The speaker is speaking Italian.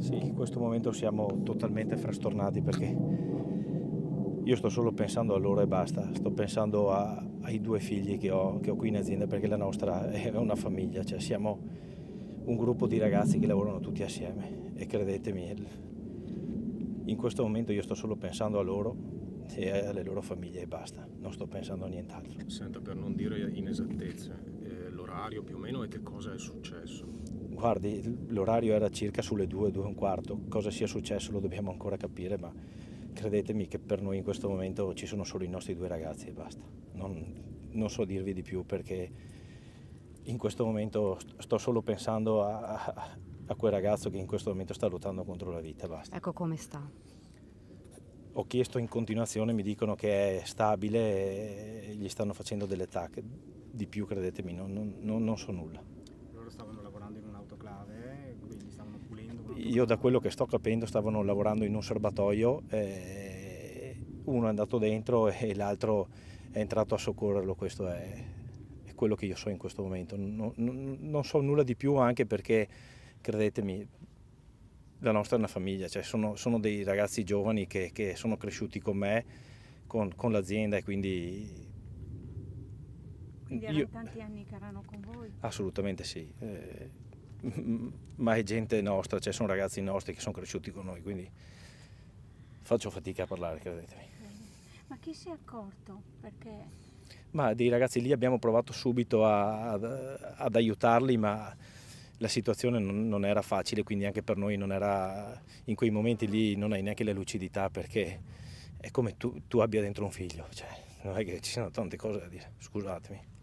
Sì, in questo momento siamo totalmente frastornati perché io sto solo pensando a loro e basta, sto pensando ai due figli che ho qui in azienda perché la nostra è una famiglia, cioè siamo un gruppo di ragazzi che lavorano tutti assieme e credetemi, in questo momento io sto solo pensando a loro e alle loro famiglie e basta, non sto pensando a nient'altro. Senta, per non dire inesattezze, l'orario più o meno e che cosa è successo? Guardi, l'orario era circa sulle 2, 2 e un quarto, cosa sia successo lo dobbiamo ancora capire, ma credetemi che per noi in questo momento ci sono solo i nostri due ragazzi e basta. Non so dirvi di più perché in questo momento sto solo pensando a quel ragazzo che in questo momento sta lottando contro la vita, basta. Ecco come sta. Ho chiesto in continuazione, mi dicono che è stabile e gli stanno facendo delle TAC, di più credetemi, non so nulla. Loro stavano lavorando in un'autoclave, quindi stavano pulendo. Io da quello che sto capendo stavano lavorando in un serbatoio, uno è andato dentro e l'altro è entrato a soccorrerlo, questo è quello che io so in questo momento. Non so nulla di più anche perché, credetemi, la nostra è una famiglia, cioè sono dei ragazzi giovani che sono cresciuti con me, con l'azienda e quindi... Quindi erano tanti anni che erano con voi? Assolutamente sì, ma è gente nostra, cioè sono ragazzi nostri che sono cresciuti con noi, quindi faccio fatica a parlare, credetemi. Ma chi si è accorto? Perché... Ma dei ragazzi lì abbiamo provato subito ad aiutarli, ma la situazione non era facile, quindi anche per noi non era, in quei momenti lì non hai neanche la lucidità perché è come tu abbia dentro un figlio, cioè non è che ci siano tante cose da dire, scusatemi.